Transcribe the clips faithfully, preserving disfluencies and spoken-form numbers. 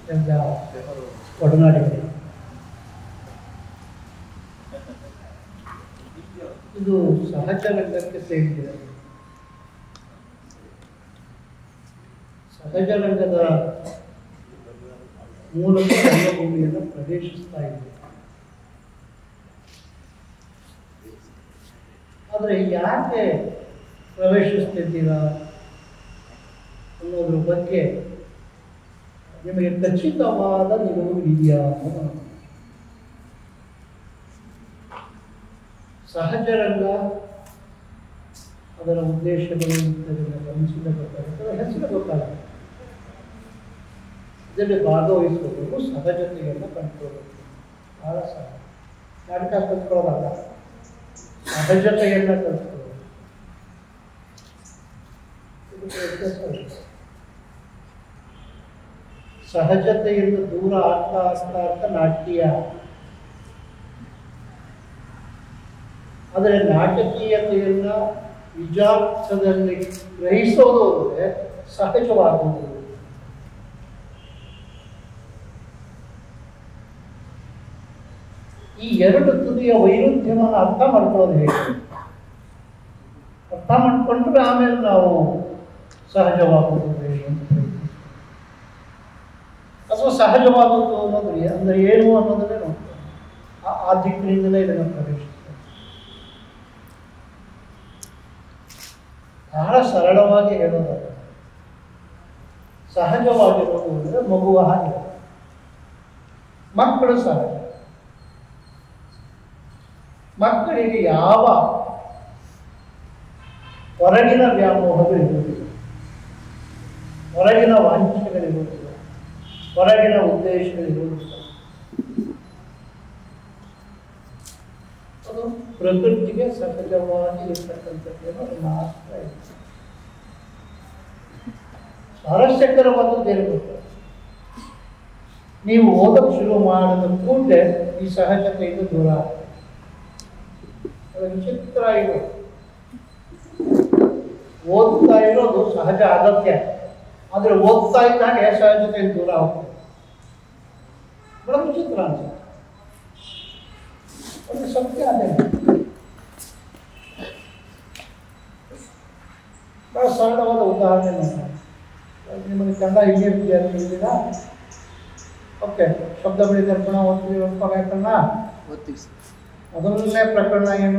ಎಲ್ಲ ಒಡನಾಡಿದೆ. ಇದು ಸಹಜ ರಂಗಕ್ಕೆ ಸೇರಿದೆ. ಸಹಜ ರಂಗದ ಮೂಲಕ ರಂಗಭೂಮಿಯನ್ನು ಪ್ರವೇಶಿಸ್ತಾ ಇದೆ. ಆದರೆ ಯಾಕೆ ಪ್ರವೇಶಿಸ್ತಿದ್ದೀರಾ ಅನ್ನೋದ್ರ ಬಗ್ಗೆ ನಿಮಗೆ ಖಚಿತವಾದ ನಿಲುವು ಇದೆಯಾ? ಸಹಜ ರಂಗ ಅದರ ಉದ್ದೇಶಗಳು ಗಮನಿಸಿದ ಗೊತ್ತಾಗುತ್ತೆ, ಹೆಸರು ಗೊತ್ತಾಗುತ್ತೆ. ಇದರಲ್ಲಿ ಭಾಗವಹಿಸುವವರು ಸಹಜತೆಯನ್ನು ಕಂಡುಕೊಳ್ಳಬೇಕು. ಬಹಳ ಸಹಜ. ನಾಟಕ ಕಲ್ತ್ಕೊಳ್ಳೋದಲ್ಲ, ಸಹಜತೆಯನ್ನು ಕಲ್ತ್ಕೊಳ್ಳೋದು. ಸಹಜತೆಯಿಂದ ದೂರ ಆಗ್ತಾ ಆಗ್ತಾ ಆಗ್ತಾ ನಾಟ್ಯ. ಆದರೆ ನಾಟಕೀಯತೆಯನ್ನ ನಿಜಾರ್ಥದಲ್ಲಿ ಗ್ರಹಿಸೋದು ಅಂದರೆ ಸಹಜವಾಗುವುದು. ಈ ಎರಡು ತುದಿಯ ವೈರುಧ್ಯವನ್ನು ಅರ್ಥ ಮಾಡ್ಕೊಳ್ಳೋದು ಹೇಗೆ? ಅರ್ಥ ಮಾಡ್ಕೊಂಡ್ರೆ ಆಮೇಲೆ ನಾವು ಸಹಜವಾಗುವುದು ಹೇಗೆ ಅಂತ ಹೇಳ್ತೀವಿ. ಅಥವಾ ಸಹಜವಾಗುವುದು ಅನ್ನೋದು ಅಂದರೆ ಏನು ಅನ್ನೋದನ್ನೇ ನೋಡ್ತಾರೆ. ಆ ದಿಕ್ಕಿನಿಂದಲೇ ಇದನ್ನು ಪ್ರವೇಶಿಸ್ತಾರೆ. ಬಹಳ ಸರಳವಾಗಿ ಹೇಳೋದಾದ್ರೆ ಸಹಜವಾಗಿರೋದು ಅಂದರೆ ಮಗುವ ಹಾಗೆ. ಮಕ್ಕಳು ಸಹಜ. ಮಕ್ಕಳಿಗೆ ಯಾವ ಹೊರಗಿನ ವ್ಯಾಮೋಹಗಳು ಇರುವುದಿಲ್ಲ, ಹೊರಗಿನ ವಾಂಛೆಗಳಿರುವುದಿಲ್ಲ, ಹೊರಗಿನ ಉದ್ದೇಶಗಳಿರುವುದಿಲ್ಲ. ಅದು ಪ್ರಕೃತಿಗೆ ಸಹಜವಾಗಿ ಇರ್ತಕ್ಕಂಥದ್ದು ಮಾತ್ರ ಇದೆ. ಸ್ವಾರಸ್ಯಕರವಾದದ್ದೇನು ಗೊತ್ತ? ನೀವು ಓದಕ್ಕೆ ಶುರು ಮಾಡಿದ ಕೂಡಲೇ ಈ ಸಹಜತೆಯಿಂದ ದೂರ ಆಗ್ತದೆ. ಅದು ವಿಚಿತ್ರ ಇರೋದು. ಓದ್ತಾ ಇರೋದು ಸಹಜ ಅಗತ್ಯ, ಆದರೆ ಓದ್ತಾ ಇದ್ದಾಗ ಸಹಜತೆಯಿಂದ ದೂರ ಹೋಗ್ತದೆ. ಬಹಳ ವಿಚಿತ್ರ ಅನ್ಸುತ್ತೆ. ಒಂದು ಸತ್ಯ ಅದೇ. ಬಹಳ ಸರಳವಾದ ಉದಾಹರಣೆ ನೋಡಿ. ನಿಮಗೆ ಕನ್ನಡ ಹಿಂಗೆ ವಿದ್ಯಾರ್ಥಿ ಇದ್ದೀರಾ? ಓಕೆ, ಶಬ್ದ ಬಳಿ ದರ್ಪಣ ಓದ್ತೀವಿ, ರೂಪ ವ್ಯಾಕರಣ ಓದ್ತೀವಿ. ಮೊದಲನೇ ಪ್ರಕರಣ ಏನು?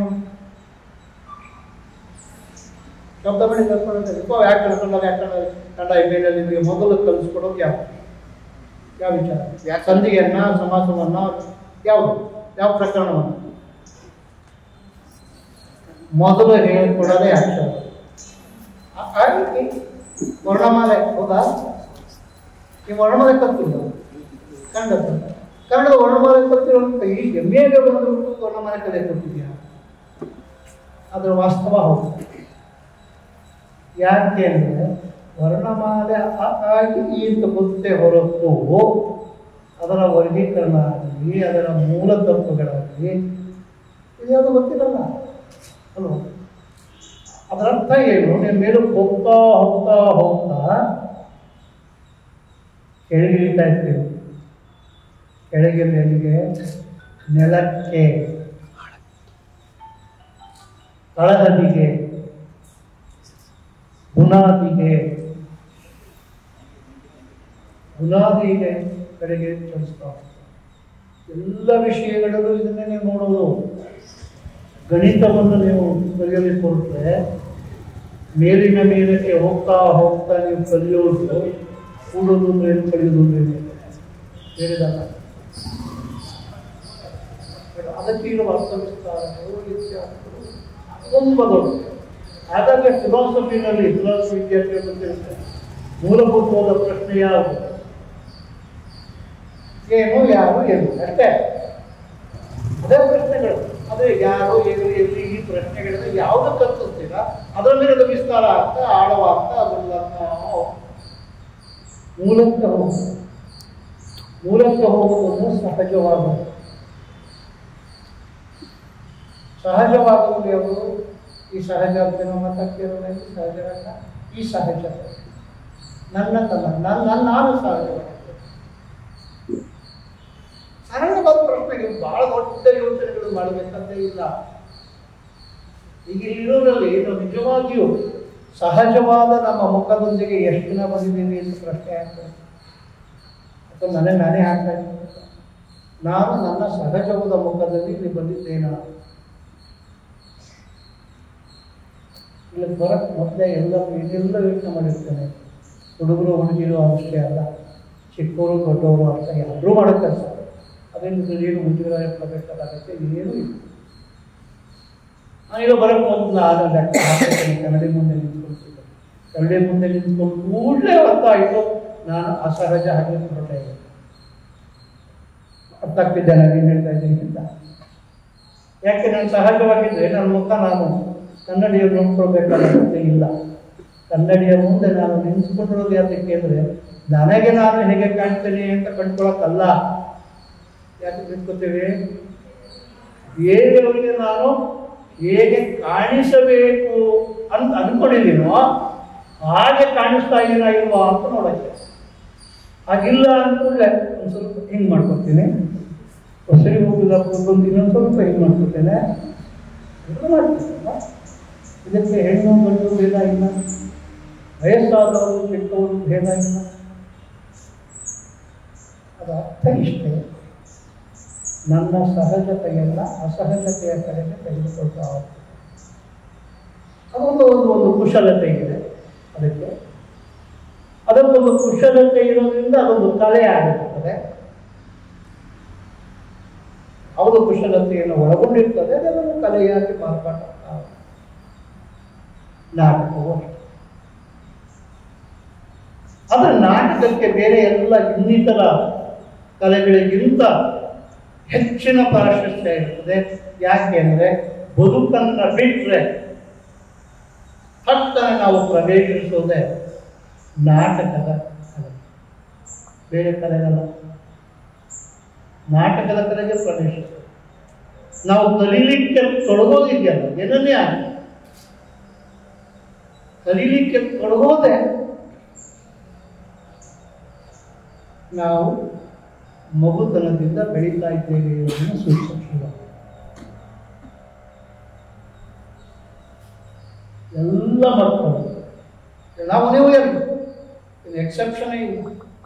ಶಬ್ದ ಬಳಿ ದರ್ಪಣ ರೂಪ ವ್ಯಾಕರಣ ವ್ಯಾಕರಣ ಕನ್ನಡ ಇಮೇಲಲ್ಲಿ ನಿಮಗೆ ಮೊದಲು ಕಲಿಸ್ಕೊಡೋದು ಯಾವ ಯಾವ ವಿಚಾರ? ಸಂಧಿಯನ್ನ, ಸಮಾಸವನ್ನ, ಯಾವುದು ಯಾವ ಪ್ರಕರಣವನ್ನು ಮೊದಲು ಹೇಳಿಕೊಡೋದೇ ಅಕ್ಷರ. ವರ್ಣಮಾಲೆ ಹೌದಾ? ಈ ವರ್ಣಮಾಲೆ ಕಲ್ತಿಲ್ಲ ಕನ್ನಡ. ಕನ್ನಡದ ವರ್ಣಮಾಲೆ ಕಲ್ತಿರೋ ಈ ಎಮ್ ಎಗೆ ಬಂದುಬಿಟ್ಟು ವರ್ಣಮಾಲೆ ಕಲೆ ಕೊಟ್ಟಿದ್ಯಾ? ಅದರ ವಾಸ್ತವ ಹೌದು. ಯಾಕೆ ಅಂದರೆ ವರ್ಣಮಾಲೆ ಆಗಿ ಈ ಅಂತ ಗೊತ್ತೇ ಹೊರತು ಅದರ ವರ್ಗೀಕರಣ ಆಗಲಿ, ಅದರ ಮೂಲ ತತ್ವಗಳಾಗಲಿ ಇದ್ಯಾವುದು ಗೊತ್ತಿರಲ್ಲ ಅಲ್ವ? ಅದರರ್ಥ ಏನು? ನೀವು ಮೇಲೆ ಹೋಗ್ತಾ ಹೋಗ್ತಾ ಹೋಗ್ತಾ ಕೆಳಗಿಳಿತಾ ಇರ್ತೀವಿ. ಕೆಳಗೆ ಮೇಲಿಗೆ, ನೆಲಕ್ಕೆ, ತಳಹದಿಗೆ, ಬುನಾದಿಗೆ, ಬುನಾದಿಗೆ ಕಡೆಗೆ ಚಲಿಸ್ತಾ ಎಲ್ಲ ವಿಷಯಗಳಲ್ಲೂ ಇದನ್ನೇ ನೀವು ನೋಡೋದು. ಗಣಿತವನ್ನು ನೀವು ಕಲಿಯಲಿಕ್ಕೆ ಹೊರಟ್ರೆ ಮೇಲಿನ ಮೇಲಕ್ಕೆ ಹೋಗ್ತಾ ಹೋಗ್ತಾ ನೀವು ಕಲಿಯೋದು ಕೂಡೋದು ಏನು ಕಲಿಯೋದು ಏನು ಹೇಳಿದಲ್ಲ. ಅದಕ್ಕೆ ಇರುವ ಅರ್ಥವಿಸ್ತಾರಗಳು ಇತ್ಯಾದಿಗಳು ತುಂಬ ದೊಡ್ಡ. ಹಾಗಾಗಿ ಫಿಲಾಸಫಿನಲ್ಲಿ ಫಿಲಾಸಫಿ ವಿದ್ಯಾರ್ಥಿಗಳು ಗೊತ್ತಿರುತ್ತೆ. ಮೂಲಭೂತವಾದ ಪ್ರಶ್ನೆ ಯಾವುದು? ಏನು, ಯಾರು, ಏನು, ಅಷ್ಟೇ. ಅದೇ ಪ್ರಶ್ನೆಗಳು. ಅದೇ ಯಾರು, ಏನು, ಎಲ್ಲಿ, ಈ ಪ್ರಶ್ನೆಗಳನ್ನ ಯಾವುದು ಕಲ್ಪಿಸ್ತೀರಾ ಅದರ ಮೇಲೆ ಅದು ವಿಸ್ತಾರ ಆಗ್ತಾ ಆಳವಾಗ್ತಾ ಅದನ್ನ ಮೂಲಕ್ಕೆ ಹೋಗುದು. ಮೂಲಕ್ಕೆ ಹೋಗುವುದು ಸಹಜವಾಗುವುದು. ಸಹಜವಾಗುವುದು ಯಾವುದು? ಈ ಸಹಜ ಅಂತ ಮಾತಾಡ್ತಿರೋಲ್ಲ. ಈ ಸಹಜ, ಈ ಸಹಜ ನನ್ನ ತನ್ನ ನನ್ನ ನಾನು ಸಹಜವಾಗ್ತದೆ. ಸರಳವಾದ ಪ್ರಶ್ನೆಗೆ ಬಹಳ ದೊಡ್ಡ ಯೋಚನೆಗಳು ಮಾಡಬೇಕಂತ ಇಲ್ಲ. ಈಗ ಇರೋರಲ್ಲಿ ನಾವು ನಿಜವಾಗಿಯೂ ಸಹಜವಾದ ನಮ್ಮ ಮುಖದೊಂದಿಗೆ ಎಷ್ಟು ದಿನ ಬಂದಿದ್ದೀವಿ ಅಂತ ಪ್ರಶ್ನೆ ಆಗ್ತದೆ. ಅಥವಾ ನನಗೆ ನಾನೇ ಆಗ್ತಾ ಇದ್ದೀನಿ, ನಾನು ನನ್ನ ಸಹಜವಾದ ಮುಖದಲ್ಲಿ ಇಲ್ಲಿ ಬಂದಿದ್ದೇನ? ಇಲ್ಲಿ ಬರಕ್ಕೆ ಮೊದಲೇ ಎಲ್ಲ ಇದೆಲ್ಲ ಯೋಚನೆ ಮಾಡಿರ್ತೇನೆ. ಹುಡುಗರು ಹುಡುಗಿರು ಅಷ್ಟೇ ಅಲ್ಲ, ಚಿಕ್ಕವರು ದೊಡ್ಡವರು ಅಷ್ಟೇ ಎಲ್ಲರೂ ಮಾಡೋ ಕೆಲಸ. ಅದರಿಂದ ಏನು ಮುಜುಗರ ಪಡಬೇಕಾಗುತ್ತೆ ಏನೂ ಇಲ್ಲ. ನಾನೀಗ ಬರೋಕ್ಕೆ ಮೊದಲು ಆದ ಲೆಕ್ಕ ಹಾಕ್ತೇನೆ, ಕನ್ನಡಿ ಮುಂದೆ ನಿಂತ್ಕೊಳ್ತಿದ್ದೆ. ಕನ್ನಡಿ ಮುಂದೆ ನಿಂತ್ಕೊಂಡು ಕೂಡಲೇ ಗೊತ್ತಾಯಿತು ನಾನು ಅಸಹಜ ಹಾಗೆ ಹೊರಟೆ ಇಲ್ಲ. ಅರ್ಥ ಆಗ್ತಿದ್ದೆ ನಾನು ಏನು ಹೇಳ್ತಾ ಇದ್ದೀನಿ ಅಂತ. ಯಾಕೆ ನಾನು ಸಹಜವಾಗಿದ್ದರೆ ನನ್ನ ಮುಖ ನಾನು ಕನ್ನಡಿಯನ್ನು ನೋಡ್ಕೊಳ್ಬೇಕಾಗುತ್ತೆ ಇಲ್ಲ. ಕನ್ನಡಿಯ ಮುಂದೆ ನಾನು ನಿಂತ್ಕೊಂಡಿರೋದು ಯಾತಕ್ಕೆ ಅಂದರೆ ನನಗೆ ನಾನು ಹೇಗೆ ಕಾಣ್ತೇನೆ ಅಂತ ಕಂಡ್ಕೊಳಕ್ಕಲ್ಲ. ಯಾಕೆ ನಿಂತ್ಕೋತೇವೆ? ಬೇರೆಯವರಿಗೆ ನಾನು ಹೇಗೆ ಕಾಣಿಸಬೇಕು ಅಂತ ಅಂದ್ಕೊಂಡಿದ್ದೀನೋ ಹಾಗೆ ಕಾಣಿಸ್ತಾ ಇದೀನ ಇಲ್ವಾ ಅಂತ ನೋಡಕ್ಕೆ. ಹಾಗಿಲ್ಲ ಅಂದ್ಕೊಂಡ್ರೆ ಒಂದು ಸ್ವಲ್ಪ ಹಿಂಗೆ ಮಾಡ್ಕೊತೀನಿ, ಹೊಸರಿ ಹೋಗಿಲ್ಲ ಕೂತ್ಕೊಂಡು ಇನ್ನೊಂದು ಸ್ವಲ್ಪ ಹಿಂಗೆ ಮಾಡ್ಕೊತೇನೆ ಮಾಡ್ತೀನಿ. ಇದಕ್ಕೆ ಹೆಣ್ಣು ಗಂಡು ಭೇದ ಇಲ್ಲ, ವಯಸ್ಸಾದವರು ಚಿಕ್ಕವರು ಭೇದ ಇಲ್ಲ. ಅದು ಅರ್ಥ ಇಷ್ಟೇ, ನನ್ನ ಸಹಜತೆಯಲ್ಲ ಅಸಹಜತೆಯ ಕಡೆಗೆ ತೆಗೆದುಕೊಳ್ತಾ ಹೋಗ್ತದೆ. ಅದೊಂದು ಒಂದು ಒಂದು ಕುಶಲತೆ ಇದೆ ಅದಕ್ಕೆ. ಅದಕ್ಕೊಂದು ಕುಶಲತೆ ಇರೋದ್ರಿಂದ ಅದೊಂದು ಕಲೆ ಆಗಿರ್ತದೆ. ಅವರು ಕುಶಲತೆಯನ್ನು ಒಳಗೊಂಡಿರ್ತದೆ, ಅದನ್ನು ಕಲೆಯಾಗಿ ಮಾರ್ಪಾಟಾಗ್ತಾ ನಾಟಕವು ಅಷ್ಟೆ. ಆದರೆ ನಾಟಕಕ್ಕೆ ಬೇರೆ ಎಲ್ಲ ಇನ್ನಿತರ ಕಲೆಗಳಿಗಿಂತ ಹೆಚ್ಚಿನ ಪ್ರಾಶಸ್ತ್ಯ ಇರ್ತದೆ. ಯಾಕೆ ಅಂದರೆ ಬದುಕನ್ನು ಬಿಟ್ಟರೆ ಹತ್ತನ್ನು ನಾವು ಪ್ರವೇಶಿಸೋದೇ ನಾಟಕದ ಕಲೆ, ಬೇರೆ ಕಲೆಗಲ್ಲ. ನಾಟಕದ ಕಲೆಗೆ ಪ್ರವೇಶಿಸ್ತದೆ. ನಾವು ಕಲೀಲಿಕ್ಕೆ ತೊಡಗೋದಿದೆಯಲ್ಲ, ಏನನ್ನೇ ಆಗಿ ಕಲೀಲಿಕ್ಕೆ ತೊಡಗೋದೆ ನಾವು ಮಗುತನದಿಂದ ಬೆಳೀತಾ ಇದ್ದೇವೆ ಅನ್ನೋ ಸೂಚನೆ. ಎಲ್ಲ ಮಕ್ಕಳು ನಾವು ನೀವು ಏನು ಇದು ಎಕ್ಸೆಪ್ಷನ್ ಇಲ್ಲ.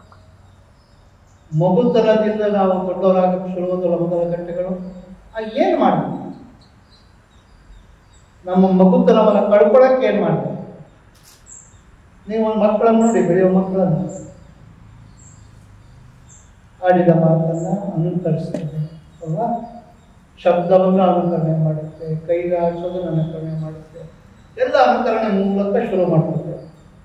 ಮಗುತನದಿಂದ ನಾವು ದೊಡ್ಡವರಾಗಕ್ಕೆ ಶುರುವಾದಲ್ಲ ಮೊದಲ ಗಂಟೆಗಳು. ಏನು ಮಾಡ್ತೀವಿ? ನಮ್ಮ ಮಗುತನವನ್ನು ಕಳ್ಕೊಳ್ಳೋಕೆ ಏನು ಮಾಡ್ತೀವಿ? ನೀವು ಮಕ್ಕಳನ್ನು ನೋಡಿ, ಬೆಳೆಯುವ ಮಕ್ಕಳನ್ನು ಆಡಿದ ಮಾತನ್ನು ಅನುಕರಿಸ್ತದೆ ಅಲ್ವಾ? ಶಬ್ದವನ್ನು ಅನುಕರಣೆ ಮಾಡುತ್ತೆ, ಕೈಗೆ ಆಡಿಸೋದನ್ನು ಅನುಕರಣೆ ಮಾಡುತ್ತೆ, ಎಲ್ಲ ಅನುಕರಣೆ ಮೂಲಕ ಶುರು ಮಾಡ್ತದೆ.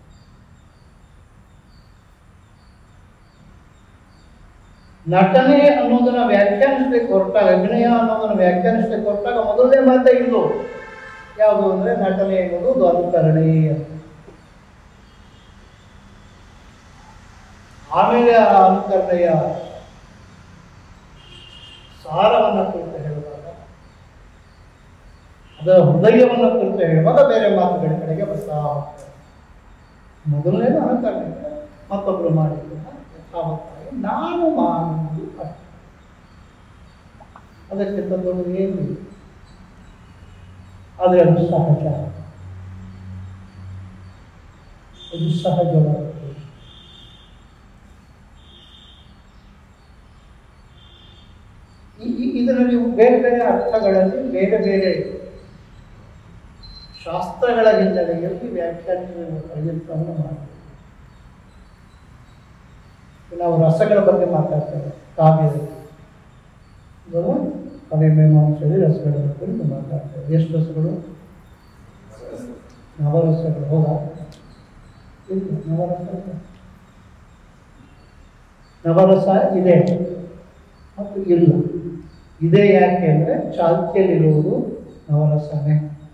ನಟನೆ ಅನ್ನೋದನ್ನ ವ್ಯಾಖ್ಯಾನಿಸ್ಲಿಕ್ಕೆ ಹೊರಟಾಗ, ಅಭಿನಯ ಅನ್ನೋದನ್ನ ವ್ಯಾಖ್ಯಾನಿಸ್ಲಿಕ್ಕೆ ಹೊರಟಾಗ ಮೊದಲನೇ ಮಾತೇ ಇದು ಯಾವುದು ಅಂದರೆ ನಟನೆ ಎನ್ನುವುದು ಅನುಕರಣೆ ಅಂತ. ಆಮೇಲೆ ಆ ಅನುಕರಣೆಯ ಸಾರವನ್ನು ಕುರಿತು ಹೇಳುವಾಗ, ಅದರ ಹೃದಯವನ್ನು ಕುರಿತು ಹೇಳುವಾಗ ಬೇರೆ ಮಾತುಗಳ ಕಡೆಗೆ ಬರ್ತಾ ಹೋಗ್ತದೆ. ಮೊದಲನೇದು ಅನುಕರಣೆ, ಮತ್ತೊಬ್ಬರು ಮಾಡಿದ್ರು ಯಥಾವತ್ತಾಗಿ ನಾನು ಮಾಡುವುದು ಅಷ್ಟೆ. ಅದಕ್ಕೆ ತಂದು ಏನು, ಆದರೆ ಅದು ಸಹಜ, ಅದು ಸಹಜವಾದ. ಇದನ್ನು ನೀವು ಬೇರೆ ಬೇರೆ ಅರ್ಥಗಳಲ್ಲಿ ಬೇರೆ ಬೇರೆ ಶಾಸ್ತ್ರಗಳ ಹಿನ್ನೆಲೆಯಲ್ಲಿ ವ್ಯಾಖ್ಯಾನಿಸುವ ಪ್ರಯತ್ನವನ್ನು ಮಾಡ್ತೀವಿ. ನಾವು ರಸಗಳ ಬಗ್ಗೆ ಮಾತಾಡ್ತೇವೆ, ಕಾವ್ಯದಲ್ಲಿ ಕವಿ ಮೀಮಾಂಸೆಯಲ್ಲಿ ರಸಗಳ ಕುರಿತು ಮಾತಾಡ್ತೇವೆ. ಎಷ್ಟು ರಸಗಳು? ನವರಸಗಳು. ಹೌದಾ? ನವರಸ ನವರಸ ಇದೆ ಮತ್ತು ಇಲ್ಲ. ಇದೇ ಯಾಕೆ ಅಂದರೆ ಚಾಲ್ತಿಯಲ್ಲಿರುವುದು ನವರಸನೇ.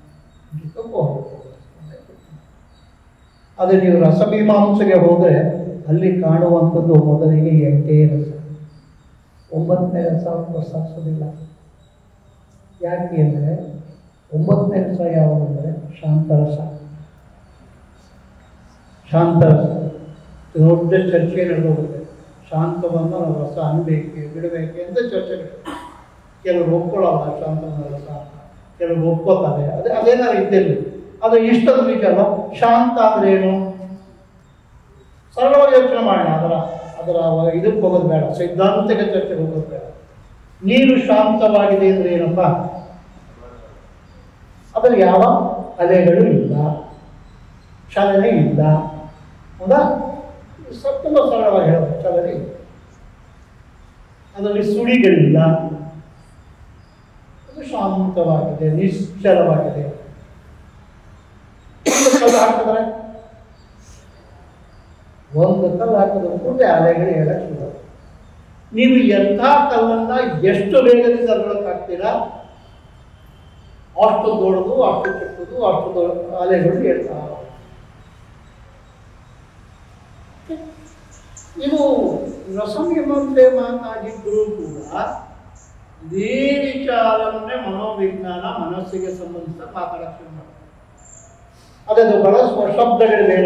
ಅದೇ ನೀವು ರಸಮೀಮಾಂಸೆಗೆ ಹೋದರೆ ಅಲ್ಲಿ ಕಾಣುವಂಥದ್ದು ಮೊದಲಿಗೆ ಎಂಟೇ ರಸ, ಒಂಬತ್ತನೇ ರಸ ಪ್ರಸ್ತಾಪಿಸೋದಿಲ್ಲ. ಯಾಕೆ ಅಂದರೆ ಒಂಬತ್ತನೇ ರಸ ಯಾವುದು ಅಂದರೆ ಶಾಂತರಸ. ಶಾಂತರಸ ದೊಡ್ಡ ಚರ್ಚೆ ನಡೆದೋಗುತ್ತೆ. ಶಾಂತವನ್ನು ನಾವು ರಸ ಅನ್ಬೇಕೆ ಬಿಡಬೇಕೆ ಅಂತ ಚರ್ಚೆಗಳು. ಕೆಲವರು ಒಪ್ಕೊಳ್ಳಲ್ಲ ಶಾಂತವನ್ನ ರಸ ಅಂತ, ಕೆಲವರು ಒಪ್ಕೋತಾರೆ. ಅದೇ ಅದೇನಾದ್ರು ಇದ್ದಲ್ಲಿ ಅದು ಇಷ್ಟದ ಬೀಜ ಅಲ್ಲ. ಶಾಂತ ಅಂದ್ರೆ ಏನು? ಸರಳವಾಗಿ ಯೋಚನೆ ಮಾಡೋಣ. ಅದರ ಅದರ ಇದಕ್ಕೆ ಹೋಗೋದು ಬೇಡ, ಸೈದ್ಧಾಂತಿಕ ಚರ್ಚೆಗೆ ಹೋಗೋದು ಬೇಡ. ನೀರು ಶಾಂತವಾಗಿದೆ ಅಂದ್ರೆ ಏನಪ್ಪ? ಅದರಲ್ಲಿ ಯಾವ ಅಲೆಗಳು ಇಲ್ಲ, ಚಲನೆ ಇಲ್ಲ. ಹೌದಾ? ತುಂಬ ಸರಳವಾಗಿ ಹೇಳೋದು, ಚಲನೆ ಇಲ್ಲ. ಅದರಲ್ಲಿ ಸುಳಿಗಳಿಲ್ಲ. ಅದು ಶಾಂತವಾಗಿದೆ, ನಿಶ್ಚಲವಾಗಿದೆ. ಕಲ್ಲು ಹಾಕಿದ್ರೆ ಒಂದು ಕಲ್ಲು ಹಾಕಿದ್ರೆ ಕೂಡಲೇ ಅಲೆಗಳು ಹೇಳಕ್ ಶುರು. ನೀವು ಎಂಥ ಕಲ್ಲನ್ನ ಎಷ್ಟು ವೇಗದಿಂದ ಅರಳಕ್ಕಾಗ್ತೀರಾ ಅಷ್ಟು ದೊಡ್ಡದು, ಅಷ್ಟು ಚಿಕ್ಕದು, ಅಷ್ಟು ದೊಡ್ಡ ಅಲೆಗಳು ಹೇಳ್ತಾ. ನೀವು ರಸಂಯಮಂತೆ ಮಾತಾಡಿದ್ರು ಕೂಡ ಇದೇ ವಿಚಾರವನ್ನೇ ಮನೋವಿಜ್ಞಾನ ಮನಸ್ಸಿಗೆ ಸಂಬಂಧಿಸಿದ ಮಾತಾಡಕ್ಕೆ ಶುರು ಮಾಡ್ತಾರೆ. ಅದನ್ನು ಬಳಸುವ ಶಬ್ದಗಳು ಬೇರೆ,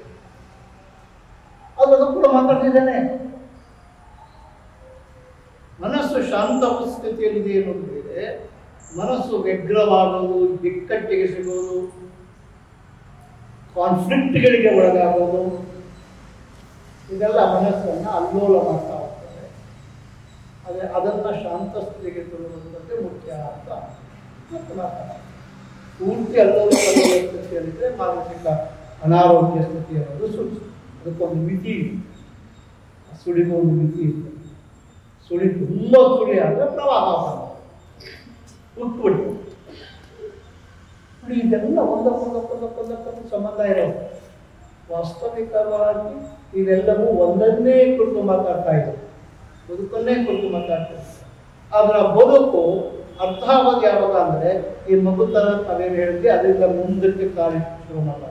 ಅದನ್ನು ಕೂಡ ಮಾತಾಡ್ತಿದ್ದೇನೆ. ಮನಸ್ಸು ಶಾಂತ ಸ್ಥಿತಿಯಲ್ಲಿದೆ ಅನ್ನೋದು ಬೇರೆ, ಮನಸ್ಸು ವ್ಯಗ್ರವಾಗೋದು, ಬಿಕ್ಕಟ್ಟಿಗೆ ಸಿಗೋದು, ಕಾನ್ಫ್ಲಿಕ್ಟ್ಗಳಿಗೆ ಒಳಗಾಗೋದು, ಇದೆಲ್ಲ ಮನಸ್ಸನ್ನು ಅಲ್ಲೋಲ ಮಾಡ್ತಾ ಹೋಗ್ತದೆ. ಅದೇ ಅದನ್ನು ಶಾಂತ ಸ್ಥಿತಿಗೆ ತರುವಂಥದ್ದೇ ಮುಖ್ಯ ಅಂತ ಮತ್ತೆ ಮಾತಾಡ್ತಾರೆ. ಪೂರ್ತಿ ಅಲ್ಲೋಲ ಸ್ಥಿತಿಯಲ್ಲಿದ್ದರೆ ಮಾನಸಿಕ ಅನಾರೋಗ್ಯ ಸ್ಥಿತಿ ಅನ್ನೋದು ಸೂಚಿಸುತ್ತೆ. ಅದಕ್ಕೊಂದು ಮಿತಿ ಇದೆ, ಸುಳಿಗೂ ಒಂದು ಮಿತಿ ಇದೆ. ಸುಳಿ ತುಂಬ ಸುಳಿ ಆದರೆ ಪ್ರವಾಹ ಉಟ್ಬಿಡಿ. ಇದೆಲ್ಲ ಒಂದಕ್ಕೊಂದಕ್ಕೊಂದಕ್ಕೊಂದಕ್ಕೊಂದು ಸಂಬಂಧ ಇರೋದು. ವಾಸ್ತವಿಕವಾಗಿ ಇವೆಲ್ಲವೂ ಒಂದನ್ನೇ ಕುರಿತು ಮಾತಾಡ್ತಾ ಇದ್ದಾರೆ, ಬದುಕನ್ನೇ ಕುರಿತು ಮಾತಾಡ್ತಾ ಇದ್ದಾರೆ. ಅದರ ಬದುಕು ಅರ್ಥಾವಧಿ ಯಾವಾಗ ಅಂದರೆ ಈ ಮಗುತರ ನಾವೇನು ಹೇಳಿದ್ವಿ ಅದರಿಂದ ಮುಂದಕ್ಕೆ ಕಾರ್ಯ ಶುರು ಮಾಡಲ್ಲ.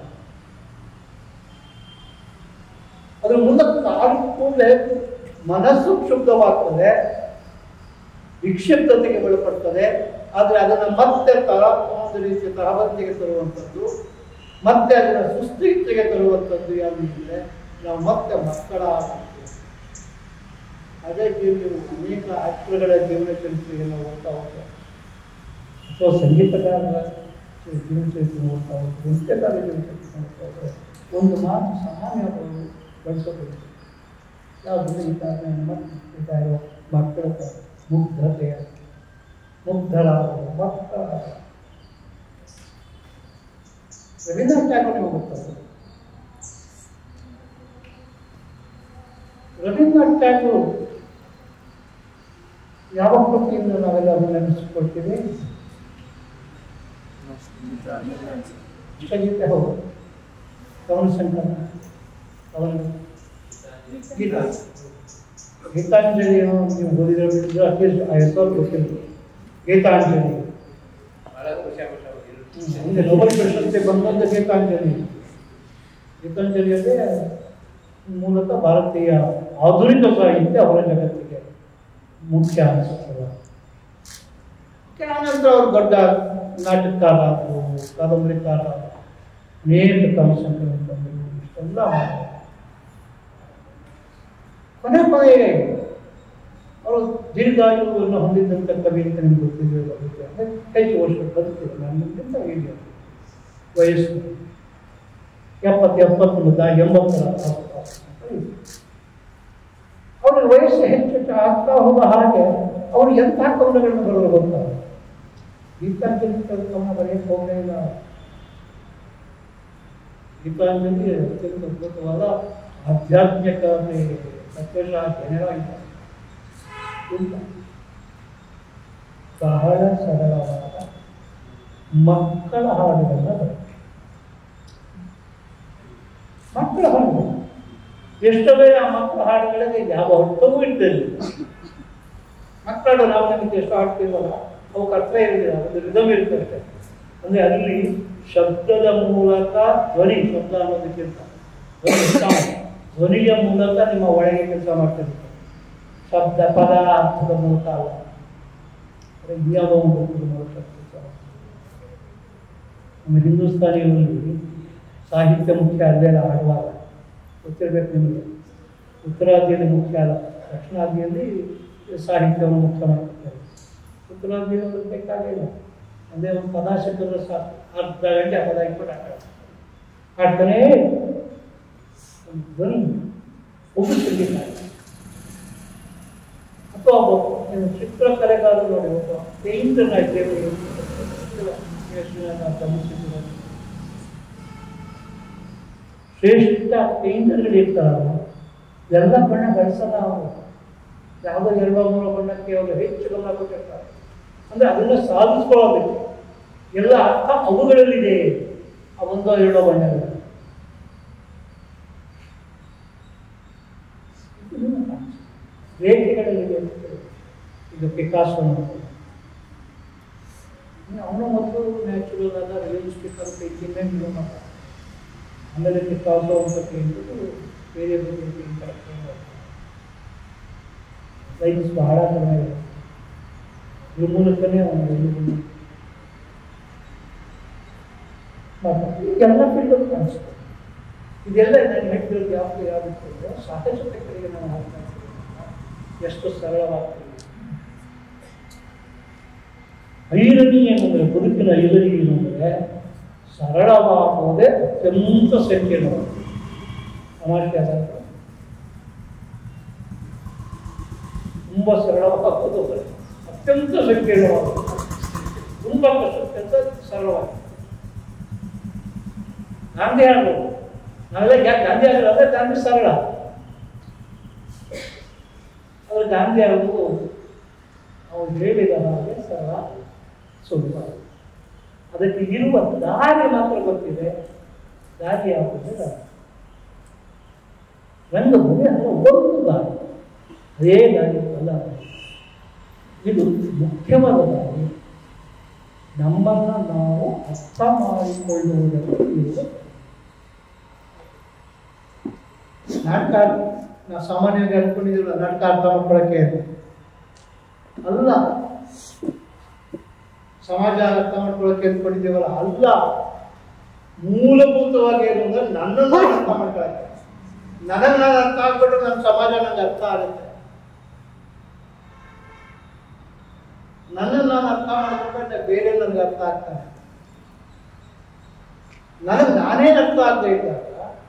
ಅದ್ರ ಮುಂದಕ್ಕೆ ಕಾಲು ಕೂಡಲೇ ಮನಸ್ಸು ಕ್ಷುಬ್ಧವಾಗ್ತದೆ, ವಿಕ್ಷಿಪ್ತತೆಗೆ ಒಳಪಡ್ತದೆ. ಆದರೆ ಅದನ್ನು ಮತ್ತೆ ತರ ಒಂದು ರೀತಿಯ ತರಬಂದಿಗೆ ತರುವಂಥದ್ದು, ಮತ್ತೆ ಅದನ್ನು ಸುಸ್ಥಿತಿಗೆ ತರುವಂಥದ್ದು ಯಾವುದಿದ್ರೆ ನಾವು ಮತ್ತೆ ಮಕ್ಕಳ ಅದೇ ಜೀವನ ಅನೇಕ ಆಕ್ಟರ್ಗಳ ಜೀವನ ಚರಿತ್ರೆಯನ್ನು ಓದ್ತಾ ಹೋಗ್ತಾರೆ, ಅಥವಾ ಸಂಗೀತಗಾರರ ಜೀವನ ಚರಿತ್ರೆ ಓದ್ತಾ ಹೋಗ್ತಾರೆ, ನೃತ್ಯಗಾರರ ಜೀವನ ಚರಿತ್ರೆ ಓದ್ತಾ ಹೋಗ್ತಾರೆ. ಒಂದು ಮಾತು ಸಾಮಾನ್ಯ ಬಳಸೋದು ಯಾವುದನ್ನು ಈ ಕಾರಣ ಮತ್ತು ಮಕ್ಕಳ ಮುಗ್ಧತೆಯ ಮುಗ್ಧರಾದ ಮಕ್ಕಳ ರವೀಂದ್ರನಾಥ್ ಟ್ಯಾಗೋರ್ ಹೋಗುತ್ತದೆ. ರವೀಂದ್ರನಾಥ್ ಟ್ಯಾಗೋರ್ ಯಾವ ಕೃತಿಯಿಂದ ನಾವೆಲ್ಲ ಅದನ್ನು ನೆನೆಸಿಕೊಳ್ತೀವಿ? ಗೀತೆ ಹೌದು, ಕವನ ಸಂಕಲನ, ಕವನ ಗೀತಾ ಗೀತಾಂಜಲಿಯನ್ನು ನೀವು ಓದಿದ್ರೆ ಬಿಟ್ಟಿದ್ರೆ ಅಟ್ಲೀಸ್ಟ್ ಆ ಹೆಸರು ಗೊತ್ತಿಲ್ಲ. ಗೀತಾಂಜಲಿ ಮುಂದೆ ನೋಬೆಲ್ ಪ್ರಶಸ್ತಿ ಬಂದಂಥ ಗೀತಾಂಜಲಿ. ಗೀತಾಂಜಲಿಯಲ್ಲೇ ಮೂಲತಃ ಭಾರತೀಯ ಆಧುನಿಕ ಸಾಹಿತ್ಯ ಅವರ ಜಗತ್ತಿಗೆ ಮುಖ್ಯ ಅನಿಸುತ್ತದೆ. ಆನಂತರ ಅವರು ದೊಡ್ಡ ನಾಟಕಕಾರ ಆದರು, ಕಾದಂಬರಿಕಾರ, ಅನೇಕ ಕವನ ಸಂಕಲನ ತಂದರು, ಇಷ್ಟೆಲ್ಲ ಮಾಡಿದರು. ಕೊನೆ ಕೊನೆಗೆ ಅವರು ದೀರ್ಘಾಯುವನ್ನು ಹೊಂದಿದ್ದಂಥ ಕವಿ ಅಂತ ನಿಮ್ಗೆ ಗೊತ್ತಿದೆ. ಅಂದರೆ ಹೆಚ್ಚು ವರ್ಷ ಬದುಕಿದೆ, ನನ್ನಿಂದ ಹೀಗೆ ವಯಸ್ಸು ಎಪ್ಪತ್ತು ಎಪ್ಪತ್ತೊಂದು ದ ಎಂಬತ್ತರ ಅವ್ರಿಗೆ ವಯಸ್ಸು ಹೆಚ್ಚು ಆಗ್ತಾ ಹೋಗೋ ಹಾಗೆ ಅವರು ಎಂಥ ಕವನಗಳನ್ನು ಬರೋದು ಗೊತ್ತಾರೆ. ಗೀತಾಂಜಲಿ ಕವನ ಬರೆಯಕ್ಕೆ ಹೋಗಲೇ ಇಲ್ಲ. ಗೀತಾಂಜಲಿ ಅತ್ಯಂತ ಅದ್ಭುತವಾದ ಆಧ್ಯಾತ್ಮಿಕ ಸತ್ಯಶಃ ಜನರಾಗಿದ್ದಾರೆ. ಬಹಳ ಸರಳವಾದ ಮಕ್ಕಳ ಹಾಡುಗಳನ್ನ ಬರುತ್ತೆ. ಮಕ್ಕಳ ಹಾಡುಗಳು ಎಷ್ಟೊಂದೇ ಆ ಮಕ್ಕಳ ಹಾಡುಗಳಿಗೆ ಯಾವ ಅರ್ಥವೂ ಇರ್ತಿರಲಿಲ್ಲ. ಮಕ್ಕಳು ನಾವು ನಮಗೆ ಎಷ್ಟು ಹಾಡ್ತೀವಲ್ಲ ಅವಕ್ಕೆ ಅರ್ಥ ಇರಲಿಲ್ಲ, ಒಂದು ರಿದಮ್ ಇರ್ತದೆ. ಅಂದರೆ ಅಲ್ಲಿ ಶಬ್ದದ ಮೂಲಕ ಧ್ವನಿ, ಶಬ್ದ ಅನ್ನೋದಕ್ಕಿಂತ ಧ್ವನಿಯ ಮೂಲಕ ನಿಮ್ಮ ಒಳಗೆ ಕೆಲಸ ಮಾಡ್ತಿರ್ತಾರೆ. ಶಬ್ದ ಪದ ಅರ್ಥದ ಮೂಲಕ ಅಲ್ಲ, ಯಾವುದೋ ಒಂದು ಮೂಲಕ ಕೆಲಸ ಮಾಡ್ತಾರೆ. ನಮ್ಮ ಹಿಂದೂಸ್ತಾನಿಯಲ್ಲಿ ಸಾಹಿತ್ಯ ಮುಖ್ಯ ಅಲ್ಲೆಲ್ಲ ಹಾಡುವಾಗ ಗೊತ್ತಿರಬೇಕು ನಿಮಗೆ. ಉತ್ತರಾದಿಯಲ್ಲಿ ಮುಖ್ಯ ಅಲ್ಲ, ದಕ್ಷಿಣಾದಿಯಲ್ಲಿ ಸಾಹಿತ್ಯವನ್ನು ಮುಖ್ಯ ಮಾಡ್ತಾರೆ. ಉತ್ತರಾದಿಯಲ್ಲಿ ಬೇಕಾಗಿಲ್ಲ, ಅದೇ ಒಂದು ಪದ ಸಿಕ್ಕಿದ್ರೆ ಸಾಕು, ಅರ್ಧ ಗಂಟೆ ಪದ ಇಟ್ಬಿಟ್ಟು ಆಟ ಆಡ್ತಾನೆ ಧ್ವನಿ ಒಬ್ಬ ಅಥವಾ ಒಬ್ಬ ಚಿತ್ರಕಲೆಗಾರ ನೋಡಿ, ಒಬ್ಬ ಪೇಂಟರ್ ಆಗಿದ್ದೇವೆ ಶ್ರೇಷ್ಠ ಪೇಂಟರ್ಗಳು ಇರ್ತಾರಲ್ಲ, ಎಲ್ಲ ಬಣ್ಣ ಬಳಸಲ್ಲ ಅವರು, ಯಾವುದೋ ಎರಡೋ ಮೂರೋ ಬಣ್ಣಕ್ಕೆ ಅವರು ಹೆಚ್ಚು ಗಮನ ಕೊಟ್ಟಿರ್ತಾರೆ. ಅಂದ್ರೆ ಅದನ್ನ ಸಾಧಿಸ್ಕೊಳ್ಳಬೇಕು, ಎಲ್ಲ ಅರ್ಥ ಅವುಗಳಲ್ಲಿದೆ, ಆ ಒಂದೋ ಎರಡೋ ಬಣ್ಣಗಳು. ರೇಖೆಗಳಲ್ಲಿ ಇದು ಪಿಕಾಸೋ ಅವನು ಮತ್ತು ನ್ಯಾಚುರಲ್ ಆದ ರಿಯಲಿಸ್ಟಿಕ್ ಅಂತ ಪೇಂಟಿಂಗ್ ಮಾಡ್ತಾರೆ. ಆಮೇಲೆ ಪಿಕಾಸೋ ಅಂತ ಪೇಂಟು ಬೇರೆ ಬೇರೆ ಪೇಂಟ್ ಲೈನ್ಸ್ ಬಹಳ ಚೆನ್ನಾಗಿದೆ. ಇದ್ರ ಮೂಲಕನೇ ಅವನು ಈಗೆಲ್ಲ ಫೀಲ್ಡ್ ಕಾಣಿಸ್ತದೆ. ಇದೆಲ್ಲ ನಾನು ಹೇಳಿದ್ರು ಯಾವುದು ಯಾವುದು ಸಾಕಷ್ಟು ಕಡೆಗೆ ನಾವು ಹಾಕ್ತಾ ಇದ್ದೀವಿ, ಎಷ್ಟು ಸರಳವಾಗ್ತದೆ. ಐರಣಿ ಏನಂದರೆ, ಬದುಕಿನ ಐರಣಿ ಏನಂದರೆ ಸರಳವಾಗುವುದೇ ಅತ್ಯಂತ ಸಂಕೀರ್ಣವಾಗಿದೆ. ತಮಾಷೆ ಆದ ತುಂಬ ಸರಳವಾಗುವುದು ಅತ್ಯಂತ ಸಂಕೀರ್ಣವಾಗುವುದು, ತುಂಬ ಕಷ್ಟಕ್ಕಿಂತ ಸರಳವಾಗಿದೆ. ಗಾಂಧಿ ಆಗ್ಬೋದು, ನಾವೆಲ್ಲ ಯಾಕೆ ಗಾಂಧಿ ಆಗಲ್ಲ ಅಂದರೆ ಗಾಂಧಿ ಸರಳ, ಆದರೆ ಗಾಂಧಿ ಆಗೋದು ಅವ್ರು ಹೇಳಿದ ಹಾಗೆ ಸರಳ ಸುಲಭ. ಅದಕ್ಕೆ ಇರುವ ದಾರಿ ಮಾತ್ರ ಗೊತ್ತಿದೆ, ದಾರಿ ಯಾವುದಿದೆ ರಂಗಭೂಮಿ ಅಂದರೆ ಒಂದು ದಾರಿ, ಅದೇ ದಾರಿ ಅಲ್ಲ. ಇದು ಮುಖ್ಯವಾದ ದಾರಿ, ನಮ್ಮನ್ನು ನಾವು ಅರ್ಥ ಮಾಡಿಕೊಳ್ಳುವುದಕ್ಕೆ ಇರುವ ನಾಟಕ. ನಾವು ಸಾಮಾನ್ಯವಾಗಿ ಅನ್ಕೊಂಡಿದ್ದೀವಿ ನಾಟಕ ಅರ್ಥ ಮಾಡ್ಕೊಳ್ಳೋಕ್ಕೆ ಅಲ್ಲ, ಸಮಾಜ ಅರ್ಥ ಮಾಡ್ಕೊಳ್ಳೋಕೆ ಅಂದ್ಕೊಂಡಿದ್ದೀವಲ್ಲ, ಅಲ್ಲ. ಮೂಲಭೂತವಾಗಿ ಏನು ಅಂದ್ರೆ ನನ್ನನ್ನು ಅರ್ಥ ಮಾಡ್ಕೊಳ್ಳೋಕ್ಕೆ, ನನಗೆ ನಾನು ಅರ್ಥ ಆಗ್ಬಿಟ್ಟು ನನ್ನ ಸಮಾಜ ನನಗೆ ಅರ್ಥ ಆಗುತ್ತೆ. ನನ್ನನ್ನು ನಾನು ಅರ್ಥ ಮಾಡ್ಕೊಂಡ್ರೆ ಬೇರೆ ನನಗೆ ಅರ್ಥ ಆಗ್ತಾನೆ. ನನಗೆ ನಾನೇ ಅರ್ಥ ಆಗದೆ ಇದ್ದಾಗ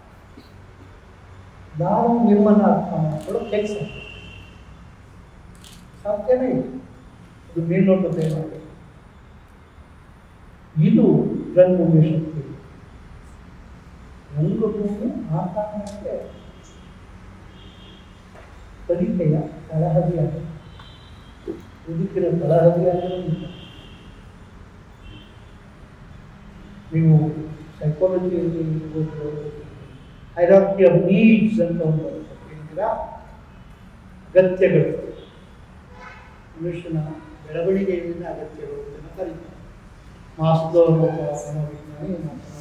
ನಾವು ನಿಮ್ಮನ್ನು ಅರ್ಥ ಮಾಡ್ಕೊಳ್ಳೋ ಕೆಲಸ ಸಾಧ್ಯನೇ ಇಲ್ಲ. ಇದು ಮೇಲ್ನೋಟದ ಏನಾಗಿದೆ, ಇದು ರಂಗಭೂಮಿ ಶಕ್ತಿ. ರಂಗಭೂಮಿ ಆ ಕಾರಣಕ್ಕೆ ಕಲಿಕೆಯ ತಳಹದಿಯಾಗ ಬದುಕಿನ ತಳಹದಿಯಾಗಿರೋದಿಲ್ಲ. ನೀವು ಸೈಕಾಲಜಿಯಲ್ಲಿ ಹೈರಾರ್ಕಿ ಆಫ್ ನೀಡ್ಸ್ ಅಂತ ಒಂದು ಅಗತ್ಯಗಳು, ಮನುಷ್ಯನ ಬೆಳವಣಿಗೆಯಿಂದ ಅಗತ್ಯಗಳು ಅಂತ ಕರೀತಾರೆ. ಮಾಸ್ಲೋ ಮನೋವಿಜ್ಞಾನಿ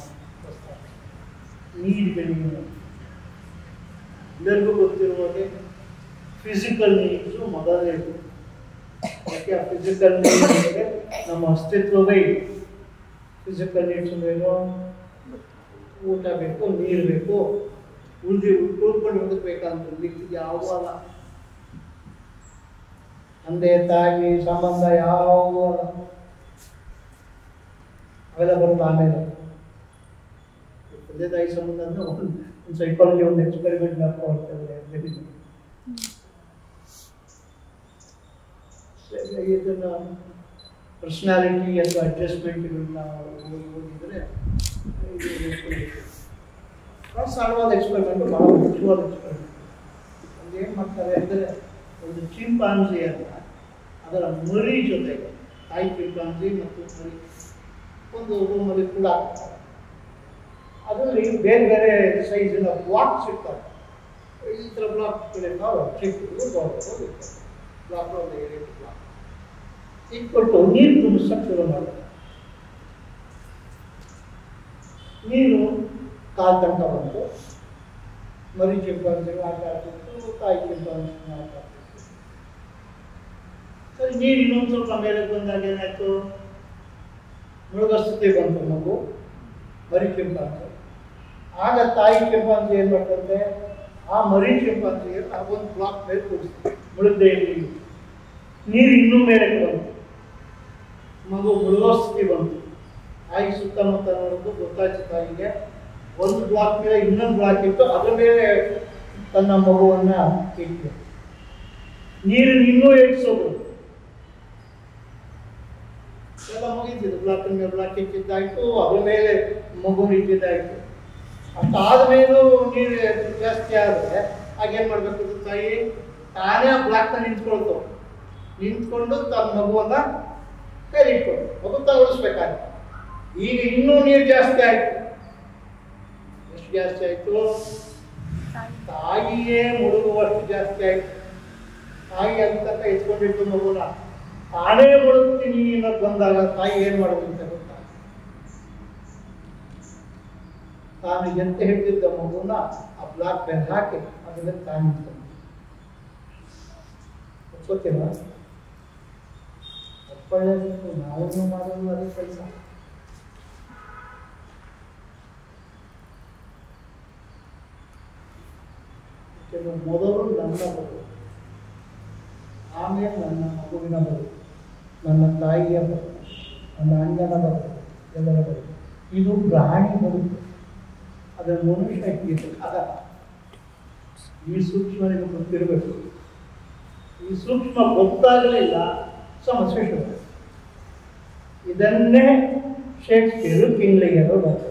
ನೀಡ್ಗಳಿಗೆ ಎಲ್ಲರಿಗೂ ಗೊತ್ತಿರುವಾಗೆ ಫಿಸಿಕಲ್ ನೀಡ್ಸು ಮೊದಲನೇದು. ಯಾಕೆ ಆ ಫಿಸಿಕಲ್ ನೀಡ್ಸ್ ಅಂದರೆ ನಮ್ಮ ಅಸ್ತಿತ್ವವೇ ಇದೆ. ಫಿಸಿಕಲ್ ನೀಡ್ಸ್ ಅಂದ್ರೇನು? ಊಟ ಬೇಕು, ನೀರು ಬೇಕು, ಉಳಿದು ಉಳ್ಕೊಂಡು ಬದುಕಬೇಕಂತ ಯಾವಲ್ಲ. ತಂದೆ ತಾಯಿ ಸಂಬಂಧ ಯಾವ ಅವೆಲ್ಲ ಬರುತ್ತೆ ಆಮೇಲೆ. ತಂದೆ ತಾಯಿ ಸಂಬಂಧ ಅಂದ್ರೆ ಒಂದು ಸೈಕಾಲಜಿ ಒಂದು ಎಕ್ಸ್ಪೆರಿಮೆಂಟ್ ಮಾಡ್ಕೊಳ್ತೇವೆ. ಇದನ್ನ ಪರ್ಸನಾಲಿಟಿ ಅಥವಾ ಅಡ್ಜಸ್ಟ್ಮೆಂಟ್ಗಳನ್ನ ಓದಿದ್ರೆ ಸರಳವಾದ ಎಕ್ಸ್ಪೆರಿಮೆಂಟ್, ಭಾಳ ಮುಖ್ಯವಾದ ಎಕ್ಸ್ಪೆರಿಮೆಂಟ್. ಒಂದು ಏನು ಮಾಡ್ತಾರೆ ಅಂದರೆ, ಒಂದು ಚಿಂಪಾಂಜಿ ಅಂತ ಅದರ ಮರಿ ಜೊತೆಗೆ ತಾಯಿ ಚಿಂಪಾಂಜಿ ಮತ್ತು ಮರಿ ಒಂದು ರೂಮಲ್ಲಿ ಕೂಡ ಅದರಲ್ಲಿ ಬೇರೆ ಬೇರೆ ಸೈಜಿನ ಬ್ಲಾಕ್ಸ್ ಇರ್ತಾರೆ. ಈ ಥರ ಬ್ಲಾಕ್ಗಳಿರ್ತಾವೆ, ಚಿಕ್ಕದು ದೊಡ್ಡದು ಬ್ಲಾಕ್ ಒಂದು ಏರಿಯಾ ಬ್ಲಾಕ್ ಇಟ್ಕೊಟ್ಟು ನೀರು ತುಂಬಿಸಕ್ಕೆ ಶುರು ಮಾಡ್ತಾರೆ. ನೀರು ಕಾಲು ತನಕ ಬಂತು, ಮರಿ ಚಿಂಪಾಂಜಿಗಳು ಆಟ ಆಡ್ತಿತ್ತು, ತಾಯಿ ಚಿಂಪಾಂಜಿಗಳು ಆಟ ಆಡ್ತಿತ್ತು. ಸರಿ, ನೀರು ಇನ್ನೊಂದು ಸ್ವಲ್ಪ ಮೇಲೆ ಬಂದಾಗ ಏನಾಯ್ತು, ಮುಳುಗೋ ಸ್ಥಿತಿ ಬಂತು ಮಗು, ಮರಿ ಚಿಂಪಾಂಜಿ. ಆಗ ತಾಯಿ ಚಿಂಪಾಂಜಿ ಏನು ಮಾಡ್ತಂತೆ, ಆ ಮರಿ ಚಿಂಪಾಂಜಿಗೆ ಆ ಒಂದು ಬ್ಲಾಕ್ ಮೇಲೆ ಕೂಡಿಸ್ತೀವಿ ಮುಳುಗಡೆಯಲ್ಲಿ. ನೀರು ಇನ್ನೂ ಮೇಲೆ ಬಂತು, ಮಗು ಮುಳುಗೋ ಸ್ಥಿತಿ ಬಂತು. ತಾಯಿ ಸುತ್ತಮುತ್ತ ನೋಡೋದು ಗೊತ್ತಾಯ್ತು ತಾಯಿಗೆ. ಒಂದು ಬ್ಲಾಕ್ ಮೇಲೆ ಇನ್ನೊಂದು ಬ್ಲಾಕ್ ಇತ್ತು, ಅದರ ಮೇಲೆ ತನ್ನ ಮಗುವನ್ನ ಇಟ್ಟು ನೀರು ಇನ್ನೂ ಹೆಚ್ಚಿಸೋದು ಎಲ್ಲ ಮುಗಿತಿದ್ದು. ಬ್ಲಾಕ್ ಮೇಲೆ ಬ್ಲಾಕ್ ಇಟ್ಟಿದ್ದಾಯ್ತು, ಅದ್ರ ಮೇಲೆ ಮಗು ಇಟ್ಟಿದ್ದಾಯ್ತು. ಅಷ್ಟಾದ ಮೇಲೂ ನೀರು ಜಾಸ್ತಿ ಆದರೆ ಆಗೇನು ಮಾಡಬೇಕು ತಾಯಿ? ತಾನೇ ಆ ಬ್ಲಾಕ್ನ ನಿಂತ್ಕೊಳ್ತು, ನಿಂತ್ಕೊಂಡು ತನ್ನ ಮಗುವನ್ನ ಕೈ ಇಟ್ಕೊಂಡು ಮಗು ತಗೊಳಿಸ್ಬೇಕಾದ್ರೆ. ಈಗ ಇನ್ನೂ ನೀರು ಜಾಸ್ತಿ ಆಯ್ತು. ಎಷ್ಟು ಜಾಸ್ತಿ ಆಯ್ತು? ತಾಯಿಯೇ ಮುಳುಗುವಷ್ಟು ಜಾಸ್ತಿ ಆಯ್ತು. ತಾಯಿ ಅಂತ ಎತ್ಕೊಂಡಿಟ್ಟು ಮಗುನ ತಾನೇ ಮುಳುಗ್ತೀನಿ ಅನ್ನೋದು ಬಂದಾಗ ತಾಯಿ ಏನ್ ಮಾಡಬೇಕು ಅಂತ ಗೊತ್ತಾ? ತಾನು ಎಂತ ಹಿಡಿದಿದ್ದ ಮಗುನ ಆ ಬ್ಲಾಕ್ ಮೇಲೆ ಹಾಕಿ ಅದನ್ನ ತಾನು ಒಪ್ಕೋತೀರ? ಒಪ್ಪಳ್ಳೇಬೇಕು. ನಾವೇನು ಮಾಡೋದು ಅದೇ ಕೆಲಸ. ಮೊದಲು ನನ್ನ ಬದುಕು, ಆಮೇಲೆ ನನ್ನ ಮಗುವಿನ ಬದುಕು, ನನ್ನ ತಾಯಿಯ ಬದುಕು, ನನ್ನ ಅಣ್ಣನ ಬದುಕು, ಎಲ್ಲರ ಬದುಕು. ಇದು ಪ್ರಾಣಿ ಬದುಕು, ಅದರ ಮನುಷ್ಯ ಇದು ಅದ. ಈ ಸೂಕ್ಷ್ಮ ನಿಮಗೆ ಗೊತ್ತಿರಬೇಕು. ಈ ಸೂಕ್ಷ್ಮ ಗೊತ್ತಾಗಲಿಲ್ಲ, ಸಮಸ್ಯೆ ಶುರು. ಇದನ್ನೇ ಶೇಕ್ಸ್ಪಿಯರು ಕಿಂಗ್ಲಿಯರು ಬರ್ತಾರೆ.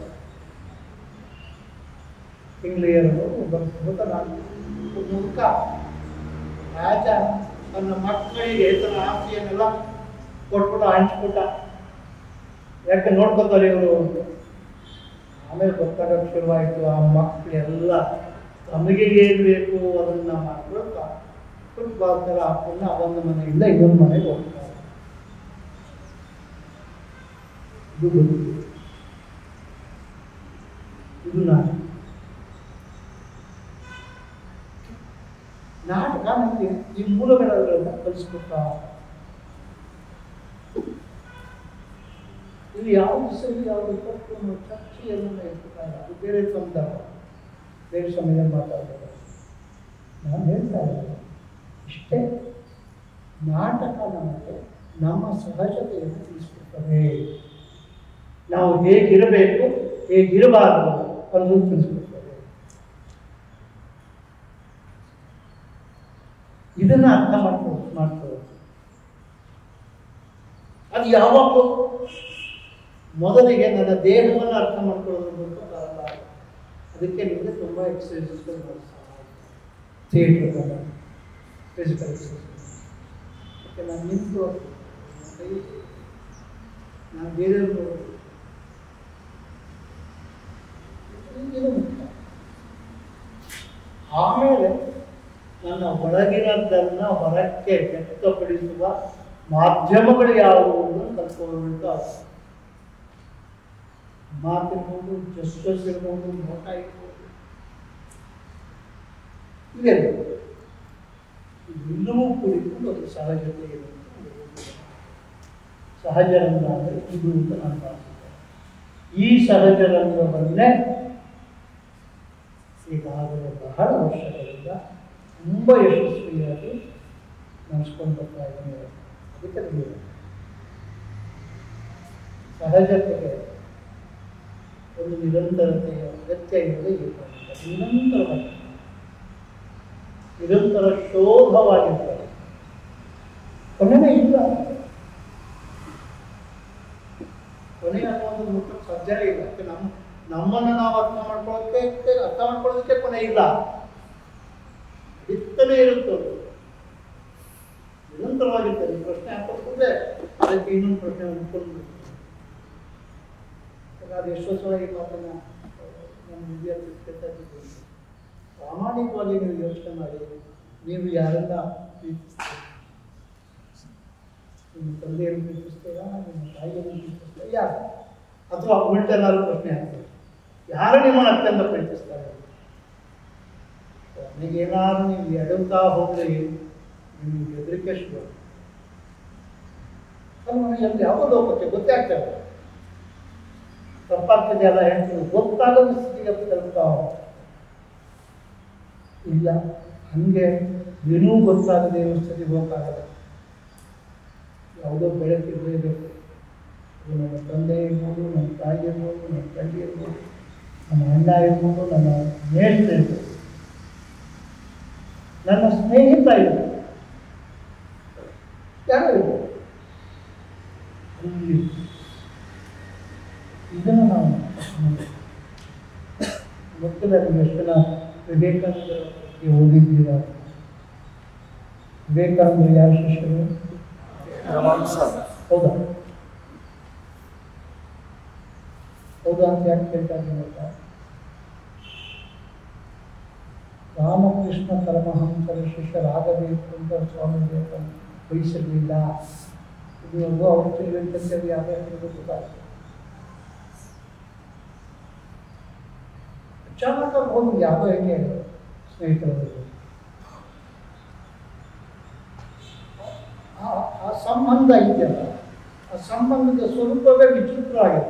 ಕಿಂಗ್ಲಿಯರು ಗೊತ್ತ ನಾನು ಮುಖ ರಾಜ ತನ್ನ ಮಕ್ಕಳಿಗೆ ತನ್ನ ಆಸ್ತಿಯನ್ನೆಲ್ಲ ಕೊಟ್ಬಿಟ್ಟು ಹಂಚ್ಬಿಟ್ಟ. ಯಾಕೆ ನೋಡ್ಕೊತಾರೆ ಇವರು. ಆಮೇಲೆ ಗೊತ್ತಾಗಕ್ಕೆ ಶುರುವಾಯಿತು, ಆ ಮಕ್ಕಳೆಲ್ಲ ತಮಗೆ ಏನು ಬೇಕು ಅದನ್ನ ಮಾಡ್ಕೊಳ್ತಾ ಫುಟ್ಬಾಲ್ ಥರ ಹಾಕೊಂಡು ಅದೊಂದು ಮನೆಯಿಂದ ಇನ್ನೊಂದು ಮನೆಗೆ ಹೋಗ್ತಾರೆ. ಇದು ಬದುಕು, ಇದು ನಾನು. ನಾಟಕ ನನಗೆ ಈ ಮೂಲಗಳನ್ನ ಕಲಿಸ್ಕೊಟ್ಟ. ಇಲ್ಲಿ ಯಾವುದು ಸರಿ ಯಾವುದು ತಪ್ಪು ಅನ್ನೋ ಚರ್ಚೆಯನ್ನು ಇರ್ತಾರೆ. ಅದು ಬೇರೆ ಸಂದರ್ಭ, ಬೇರೆ ಸಮಯ ಮಾತಾಡ್ತಾರೆ. ನಾನು ಹೇಳ್ತಾ ಇದ್ದೇನೆ ಇಷ್ಟೇ, ನಾಟಕ ನಮಗೆ ನಮ್ಮ ಸಹಜತೆಯನ್ನು ತಿಳಿಸ್ಕೊಡ್ತದೆ. ನಾವು ಹೇಗಿರಬೇಕು ಹೇಗಿರಬಾರದು ಅನ್ನೋದು ತಿಳಿಸ್ಕೊಡ್ತದೆ. ಇದನ್ನ ಅರ್ಥ ಮಾಡ್ಕೊ ಮಾಡ್ಕೊಳ್ಳೋದು ಅದು ಯಾವಾಗಲೂ ಮೊದಲಿಗೆ ನನ್ನ ದೇಹವನ್ನು ಅರ್ಥ ಮಾಡ್ಕೊಳ್ಳೋದು ಅಂತ ಪ್ರಾರಂಭ ಆಗುತ್ತೆ. ಅದಕ್ಕೆ ನಿಮಗೆ ತುಂಬ ಎಕ್ಸಸೈಸಸ್ಗಳು ಮಾಡಿಸ್ತಾರೆ. Theatre physical exercise. ಮತ್ತೆ ನಾನು ನಿಂತು ನಾನು ಬೇರೆಯವರು ಇದು ಮುಖ್ಯ. ಆಮೇಲೆ ನನ್ನ ಒಳಗಿನದ್ದನ್ನ ಹೊರಕ್ಕೆ ವ್ಯಕ್ತಪಡಿಸುವ ಮಾಧ್ಯಮಗಳು ಯಾವುವು ಅಂತ ಕಲ್ತ್ಕೊಳ್ಬೇಕು. ಮಾತಿರ್ಬೋದು, ಜಸ್ಟಸ್ ಇರ್ಬೋದು, ನೋಟ ಇರ್ಬೋದು, ಇವೆಲ್ಲ ಇವೆಲ್ಲವೂ ಕೂಡಿಕೊಂಡು ಅದು ಸಹಜತೆ ಇರುತ್ತೆ. ಸಹಜ ರಂಗ ಅಂದರೆ ಇದು ಅಂತ ನಾನು ಭಾವಿಸುತ್ತೇನೆ. ಈ ಸಹಜ ರಂಗವನ್ನೇ ಈಗಾಗಲೇ ಬಹಳ ವರ್ಷಗಳಿಂದ ತುಂಬ ಯಶಸ್ವಿಯಾಗಿ ನಡೆಸ್ಕೊಂಡು ಬರ್ತಾ ಇದ್ದೇನೆ. ಅದಕ್ಕೆ ತಿಳಿಯುತ್ತೆ ಸಹಜತೆಗೆ ಒಂದು ನಿರಂತರತೆಯ ಅಗತ್ಯ ಇರುವುದೇ ನಿರಂತರವಾಗಿ ನಿರಂತರ ಶೋಧವಾಗಿರ್ತದೆ. ಕೊನೆಯೇ ಇಲ್ಲ, ಕೊನೆ ಅನ್ನೋದು ಮುಟ್ಟಕ್ಕೆ ಸಾಧ್ಯನೇ ಇಲ್ಲ. ನಮ್ಮ ನಮ್ಮನ್ನು ನಾವು ಅರ್ಥ ಮಾಡ್ಕೊಳ್ಳೋದಕ್ಕೆ ಅರ್ಥ ಮಾಡ್ಕೊಳ್ಳೋದಕ್ಕೆ ಕೊನೆ ಇಲ್ಲ. ಇತ್ತನೇ ಇರುತ್ತದೆ, ನಿರಂತರವಾಗಿರ್ತದೆ. ಪ್ರಶ್ನೆ ಹಾಕೋದ್ರೆ ಅದಕ್ಕೆ ಇನ್ನೊಂದು ಪ್ರಶ್ನೆ ಉಂಟು. ಅದು ಎಷ್ಟೋ ಸಲ ಈ ಮಾತನ್ನ ನಮ್ಮ ವಿದ್ಯಾರ್ಥಿ ಕೇಳ್ತಾ ಇದ್ದೀವಿ. ಪ್ರಾಮಾಣಿಕವಾಗಿ ನೀವು ಯೋಚನೆ ಮಾಡಿ, ನೀವು ಯಾರನ್ನ ಪ್ರೀತಿಸ್ತೀರಿ? ನಿಮ್ಮ ತಂದೆಯನ್ನು ಪ್ರೀತಿಸ್ತೀರಾ? ನಿಮ್ಮ ತಾಯಿಯನ್ನು ಪ್ರೀತಿಸ್ತೀರಾ? ಯಾರು? ಅಥವಾ ಉಲ್ಟೇನಾದ್ರು ಪ್ರಶ್ನೆ ಆಗ್ತದೆ, ಯಾರು ನಿಮ್ಮನ್ನು ಅತ್ಯಂತ ಪ್ರೀತಿಸ್ತಾರೆ? ನನಗೇನಾದ್ರು ನೀವು ಎಡುತ್ತಾ ಹೋದ್ರೆ ನಿಮಗೆ ಹೆದರಿಕೆ ಶುರು. ನನಗೆ ಯಾವ ಲೋಕಕ್ಕೆ ಗೊತ್ತೇ ಆಗ್ತದೆ, ತಪ್ಪಾಗ್ತದೆ ಎಲ್ಲ ಹೇಳ್ತೀವಿ, ಗೊತ್ತಾಗದ ಸ್ಥಿತಿಗೆ ತಲುಪ್ತಾ ಇಲ್ಲ, ಹಂಗೆ ಏನೂ ಗೊತ್ತಾಗದೆ ಸ್ಥಿತಿಗೆ ಹೋಗಕ್ಕಾಗಲ್ಲ. ಯಾವುದೋ ಬೆಳಕಿರಲೇಬೇಕು. ಅದು ನನ್ನ ತಂದೆ ಇರ್ಬೋದು, ನನ್ನ ತಾಯಿ ಇರ್ಬೋದು, ನನ್ನ ತಂದೆ ಇರ್ಬೋದು, ನನ್ನ ಅಣ್ಣ ಇರ್ಬೋದು, ನನ್ನ ಸ್ನೇಹಿತ ಇರ್ಬೋದು, ನನ್ನ ಸ್ನೇಹಿತ ಇರ್ಬೋದು, ಯಾರು ಇರ್ಬೋದು. ಅಲ್ಲಿ ಇದನ್ನು ನಾವು ಗೊತ್ತಿಲ್ಲ ನಿಮ್ಗೆ ಎಷ್ಟು ಜನ ವಿವೇಕಾನಂದರ ಬಗ್ಗೆ ಓದಿದ್ದೀರ? ವಿವೇಕಾನಂದ ಯಾರ ಶಿಷ್ಯರು? ಹೌದಾ ಹೌದಾ ಅಂತ ಯಾಕೆ ಕೇಳ್ತಾ ಇದ್ದೀನಿ ಗೊತ್ತಾ? ರಾಮಕೃಷ್ಣ ಪರಮಹಂಸರ ಶಿಷ್ಯರಾಗಬೇಕು ಅಂತ ಸ್ವಾಮಿ ವಿವೇಕಾನಂದ ಬಯಸಿರಲಿಲ್ಲ. ಇದುವರೆಗೂ ಅವ್ರ ತಿಳುವಳಿಕೆ ಯಾವುದೇ ಗೊತ್ತಾಗ್ತದೆ. ಅಚಾನಕ ಹೋಗಿ ಯಾವುದೋ ಹೇಗೆ ಸ್ನೇಹಿತರು ಆ ಸಂಬಂಧ ಇದೆಯಲ್ಲ, ಆ ಸಂಬಂಧದ ಸ್ವರೂಪವೇ ವಿಚಿತ್ರ ಆಗಿದೆ.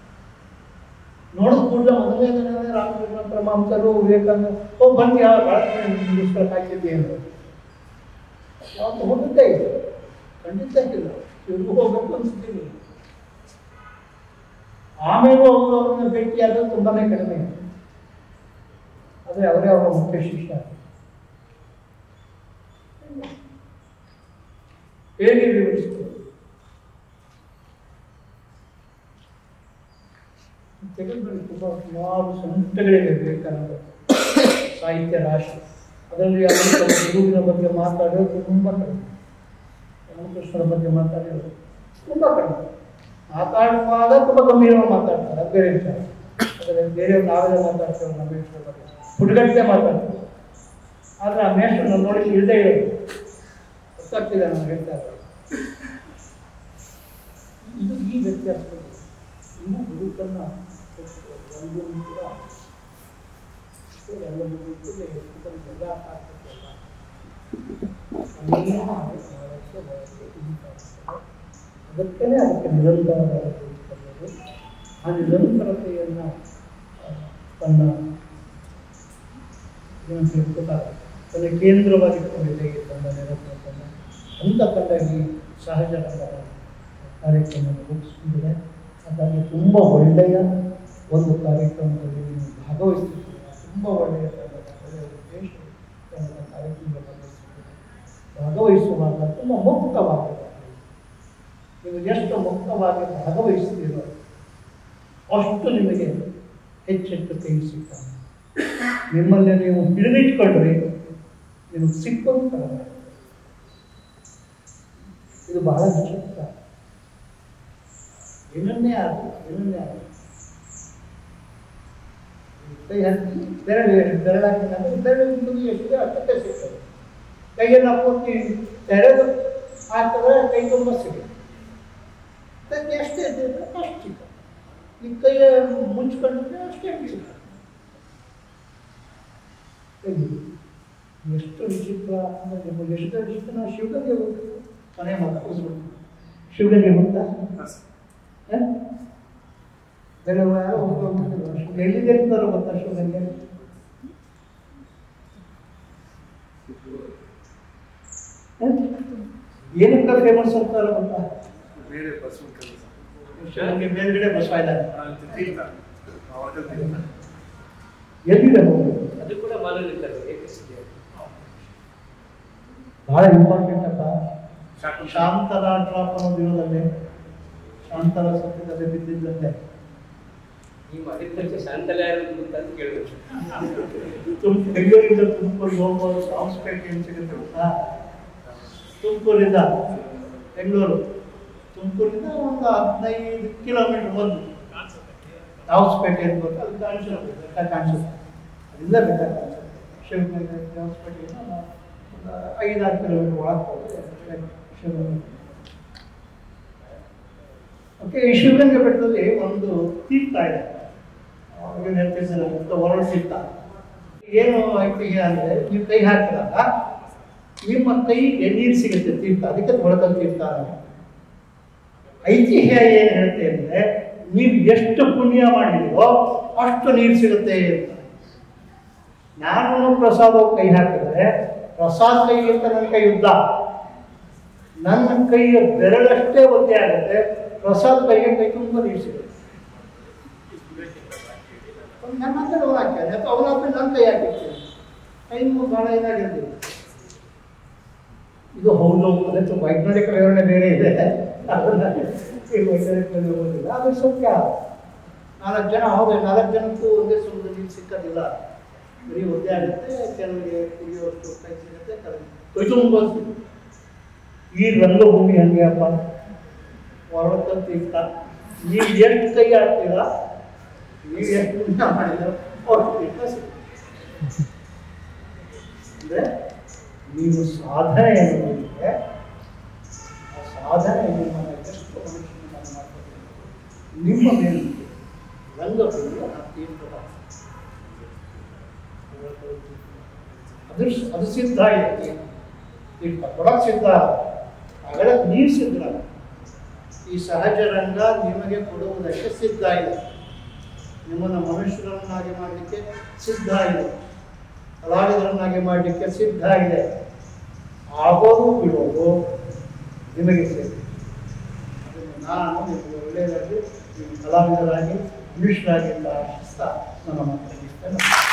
ನೋಡಿದ ಕೂಡಲೇ ಮೊದಲನೇ ದಿನವೇ ರಾಮಕೃಷ್ಣ ಪರಮಹಂಸರು ವಿವೇಕಾನಂದ ಹೋಗಿ ಬಂದು ಯಾವ ಭಾಳ ಹಾಕಿದ್ದೆ ಏನು ಯಾವತ್ತು ಹೋಗಿದ್ದೇ ಇದೆ, ಖಂಡಿತ ಇಲ್ಲ. ಇವ್ರಿಗೂ ಹೋಗ್ಬೇಕು ಅನಿಸ್ತೀನಿ. ಆಮೇಲೂ ಅವರು ಅವ್ರನ್ನ ಭೇಟಿಯಾದರೂ ತುಂಬಾನೇ ಕಡಿಮೆ. ಆದರೆ ಅವರೇ ಅವರ ಮುಖ್ಯ ಶಿಷ್ಯ. ಹೇಗೆ ವಿವರಿಸ್ತಾರೆ? ತೆಗೆದುಕೊಳ್ಳಿ, ತುಂಬ ಸುಮಾರು ಸಂಸ್ಥೆಗಳಿವೆ ವಿವೇಕಾನಂದ ಸಾಹಿತ್ಯ ರಾಶಿ. ಅದರಲ್ಲಿ ಅವರು ಗುರುವಿನ ಬಗ್ಗೆ ಮಾತಾಡೋದು ತುಂಬ ಕಡಿಮೆ, ರಾಮಕೃಷ್ಣರ ಬಗ್ಗೆ ಮಾತಾಡೋದು ತುಂಬ ಕಡಿಮೆ. ಮಾತಾಡುವಾಗ ತುಂಬ ಗಂಭೀರವಾಗಿ ಮಾತಾಡ್ತಾರೆ, ಅದು ಬೇರೆ ವಿಚಾರ. ಅದರಲ್ಲಿ ಬೇರೆಯವ್ರು ನಾವೆಲ್ಲ ಮಾತಾಡ್ತೇವೆ, ನಮ್ಮ ಮೇಷ್ಟ್ರ ಬಗ್ಗೆ ಹುಡುಗಟ್ಟೆ ಮಾತಾಡ್ತೀವಿ. ಆದರೆ ಆ ಮೇಷ್ಟ್ರನ್ನ ನೋಡಿ ಇಲ್ಲದೆ ಇರೋದು ಗೊತ್ತಾಗ್ತಿದೆ ನಾನು ಹೇಳ್ತಾ ಇರೋದು. ಇದು ಈ ವ್ಯತ್ಯಾಸಗಳು ಇನ್ನೂ ಗುರುತನ್ನು ಒಂದು ಕೂಡ ಎಲ್ಲ ಎಲ್ಲ ಅದಕ್ಕೇ ಅದಕ್ಕೆ ನಿರಂತರವಾದ ಆ ನಿರಂತರತೆಯನ್ನು ತನ್ನ ಏನು ಹೇಳ್ಕೊತಾರೆ, ತನ್ನ ಕೇಂದ್ರವಾಗಿಟ್ಟುಕೊಂಡಿದೆ ತನ್ನ ನಿರಂತರತೆಯನ್ನು ಅಂತ ಕಂಡಾಗಿ ಸಹಜ ರಂಗದ ಕಾರ್ಯಕ್ರಮ ರೂಪಿಸಿಕೊಂಡಿದೆ. ಹಾಗಾಗಿ ತುಂಬ ಒಳ್ಳೆಯ ಒಂದು ಕಾರ್ಯಕ್ರಮದಲ್ಲಿ ನೀವು ಭಾಗವಹಿಸ್ತಿದ್ದೀರ. ತುಂಬ ಒಳ್ಳೆಯ ತಂಡದ ಒಳ್ಳೆಯ ಉದ್ದೇಶ ತಂಡದ ಕಾರ್ಯಕ್ರಮದಲ್ಲಿ ಭಾಗವಹಿಸ್ತಿದ್ದೀರ. ಭಾಗವಹಿಸುವಾಗ ತುಂಬ ಮುಕ್ತವಾಗಿದೆ. ನೀವು ಎಷ್ಟು ಮುಕ್ತವಾಗಿ ಭಾಗವಹಿಸ್ತೀರೋ ಅಷ್ಟು ನಿಮಗೆ ಹೆಚ್ಚೆಚ್ಚು ಕೈ ಸಿಗ್ತಾನೆ. ನಿಮ್ಮಲ್ಲಿ ನೀವು ಹಿಡಿದಿಟ್ಕೊಂಡ್ರೆ ನಿಮಗೆ ಸಿಕ್ಕೋದು ಕಡಿಮೆ. ಇದು ಬಹಳ ವಿಚಿತ್ರ. ಏನನ್ನೇ ಆಗಲಿ ಏನನ್ನೇ ಆಗಲಿ ಕೈ ಹಾಕಿ ಬೆರಳು ಬೆರಳಾಕಿ ಅಂದರೆ ಬೆರಳು ಎಷ್ಟಿದೆ ಅಷ್ಟಕ್ಕೆ ಸಿಗ್ತದೆ. ಕೈಯನ್ನು ಪೂರ್ತಿ ತೆರೆದು ಹಾಕಿದ್ರೆ ಕೈ ತುಂಬ ಸಿಗುತ್ತೆ. ಅದಕ್ಕೆ ಎಷ್ಟೇ ಇದ್ದರೆ ಅಷ್ಟು ಸಿಗ್ತದೆ. ಈ ಕೈಯ ಮುಚ್ಕೊಂಡ್ರೆ ಅಷ್ಟೇ ಸಿಗ್ತದೆ. ಎಷ್ಟು ವಿಚಿತ್ರ ಅಂದರೆ ನಿಮಗೆ ಎಷ್ಟು ಇಷ್ಟ. ನಾವು ಶಿವಗಂಗೆ ಹೋಗ್ಬೇಕು ಮನೆ ಮಾತಾಡಿಸ್ಬೇಕು. ಶಿವಗಂಗೆ ಹೋಗ್ತಾ ಬೆಳಗ್ಗೆ ಯಾರೋ ಹೋಗ್ಬೇಕು. ಎಲ್ಲಿದೆ ಅಂತಾರೋ ಗೊತ್ತಾ ಶಿವಗಂಗೆ? ಏನಕ್ಕೆ ಫೇಮಸ್ ಅಂತಾರೋ ಗೊತ್ತಾ? ಶಿವಗಂಗೆ ಮೇಲ್ಗಡೆ ಬಸವ ಇದ್ದಾರೆ. ಎಲ್ಲಿದೆ ಹೋಗ್ಬೇಕು? ಅದು ಕೂಡ ಬಹಳ ಇಂಪಾರ್ಟೆಂಟ್ ಅಪ್ಪ. ಶಾಂತರ ಡ್ರಾಪ್ ಅನ್ನೋದು ಇರೋದಲ್ಲೇ, ಶಾಂತರ ಸತ್ಯದಲ್ಲಿ ಬಿದ್ದಿದ್ದಂತೆ ಬೆಂಗಳೂರಿಂದ ತುಮಕೂರಿಗೆ ಹೋಗ್ಬೋದು. ಸಾಂಸ್ಪೇಟೆ ಏನು ಸಿಗುತ್ತೆ ಗೊತ್ತಾ? ತುಮಕೂರಿಂದ ಬೆಂಗಳೂರು, ತುಮಕೂರಿಂದ ಒಂದು ಹದಿನೈದು ಕಿಲೋಮೀಟರ್ ಬಂದು ಸಾಂಸ್ಪೇಟೆ ಅಂತ ಗೊತ್ತಾ? ಅದು ಕಾಣಿಸುತ್ತೆ, ಬೇಕಾ ಕಾಣಿಸುತ್ತೆ, ಅದಿಲ್ಲ ಬೇಕಾ ಕಾಣಿಸುತ್ತೆ. ಶಿವಗಂಗೆ ಸಾಂಸ್ಪೇಟೆಯಿಂದ ಒಂದು ಐದಾರು ಕಿಲೋಮೀಟರ್ ಒಳಗೆ ಹೋಗುತ್ತೆ ಶಿವಗಂಗೆ. ಓಕೆ, ಈ ಶಿವಗಂಗೆ ಬೆಟ್ಟದಲ್ಲಿ ಒಂದು ತೀರ್ಥ ಇದೆ. ಏನು ಹೇಳ್ತಿದ್ದಾರೆ ಅಂತ ಹೊರಡು ತೀರ್ಥ. ಏನು ಐತಿಹ್ಯ ಅಂದರೆ, ನೀವು ಕೈ ಹಾಕಿದಾಗ ನಿಮ್ಮ ಕೈಗೆ ನೀರು ಸಿಗುತ್ತೆ ತೀರ್ಥ, ಅದಕ್ಕೆ ಒಳದ ತೀರ್ಥ. ಐತಿಹ್ಯ ಏನು ಹೇಳುತ್ತೆ ಅಂದರೆ, ನೀವು ಎಷ್ಟು ಪುಣ್ಯ ಮಾಡಿದೀವೋ ಅಷ್ಟು ನೀರು ಸಿಗುತ್ತೆ ಅಂತ. ನಾನು ಪ್ರಸಾದವು ಕೈ ಹಾಕಿದರೆ ಪ್ರಸಾದ್ ಕೈಗಿಂತ ನನ್ನ ಕೈ ಉದ್ದ, ನನ್ನ ಕೈಯ ಬೆರಳಷ್ಟೇ ಒದ್ದೆ ಆಗುತ್ತೆ, ಪ್ರಸಾದ್ ಕೈಗೆ ಕೈ ತುಂಬ ನೀಡಿಸಿದೆ. ನನ್ನ ಹತ್ರ ಅವನು ಹಾಕ್ಯಾನೆ ಅಥವಾ ಅವನ ಹತ್ರ ನನ್ನ ಕೈ ಹಾಕಿರ್ತೇನೆ, ಕೈ ಭಾಳ ಏನಾಗಿರ್ತೀವಿ. ಇದು ಹೌದು, ಅದಕ್ಕೆ ವೈಜ್ಞಾನಿಕ ವಿವರಣೆ ಬೇರೆ ಇದೆ, ಅದನ್ನ ಈ ವೈಜ್ಞಾನಿಕ ಓದಿಲ್ಲ. ಅದು ಸತ್ಯ. ನಾಲ್ಕು ಜನ ಹೌದು, ನಾಲ್ಕು ಜನಕ್ಕೂ ಒಂದೇ ಸಮುದ್ರ ನೀರು ಸಿಕ್ಕೋದಿಲ್ಲ, ಬರೀ ಒದ್ದೆ ಆಗುತ್ತೆ, ಕೆಲವರಿಗೆ ಕುಡಿಯೋಷ್ಟು ಕೈ ಸಿಗುತ್ತೆ, ಕೈ ತುಂಬ. ಈ ರಂಗಭೂಮಿ ಹಂಗೆ ಅಪ್ಪ, ಹೊರತಂತ ಇಷ್ಟ. ನೀವು ಎಷ್ಟು ಕೈ ಹಾಕ್ತೀರಾ, ನೀವು ಎಷ್ಟು ಪುಣ್ಯ ಮಾಡಿದ್ರೆ ಅಂದರೆ ನೀವು ಸಾಧನೆ ಏನಿದೆ ಆ ಸಾಧನೆ ನಿಮ್ಮನ್ನು ಎಷ್ಟು ಮನುಷ್ಯನನ್ನು ಮಾಡ್ತಾರೆ. ನಿಮ್ಮ ಮೇಲೆ ರಂಗಭೂಮಿ ಆ ತೀರ್ಪದ ಅದು ಅದು ಸಿದ್ಧ ಇದೆ. ತೀರ್ಥ ಕೊಡಕ್ಕೆ ಸಿದ್ಧ, ಹಾಗಾದ್ರೆ ನೀವು ಸಿದ್ಧ. ಈ ಸಹಜ ರಂಗ ನಿಮಗೆ ಕೊಡುವುದಕ್ಕೆ ಸಿದ್ಧ ಇದೆ, ನಿಮ್ಮನ್ನು ಮನುಷ್ಯರನ್ನಾಗಿ ಮಾಡಲಿಕ್ಕೆ ಸಿದ್ಧ ಇದೆ, ಕಲಾವಿದರನ್ನಾಗಿ ಮಾಡಲಿಕ್ಕೆ ಸಿದ್ಧ ಇದೆ. ಆಗೋದು ಬಿಡೋದು ನಿಮಗೆ ಸೇರಿ. ಅದನ್ನು ನಾನು ನಿಮಗೆ ಒಳ್ಳೆಯದಾಗಿ ನೀವು ಕಲಾವಿದರಾಗಿ ಮನುಷ್ಯರಾಗಿ ಅಂತ ಆಶಿಸ್ತಾ ನನ್ನ ಮಾತನ್ನು